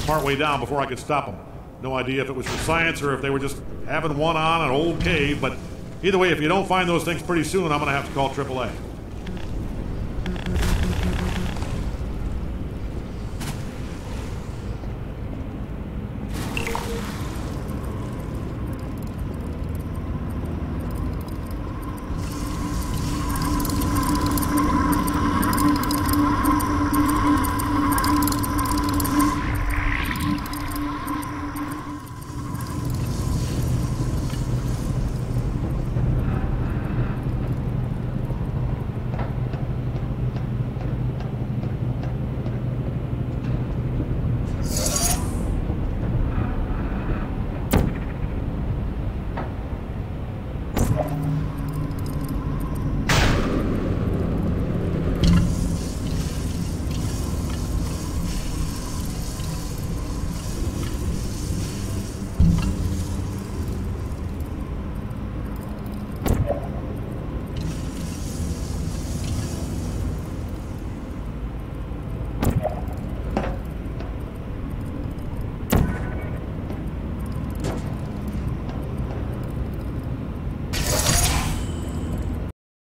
partway down before I could stop them. No idea if it was for science or if they were just having one on an old cave, but either way, if you don't find those things pretty soon, I'm going to have to call AAA.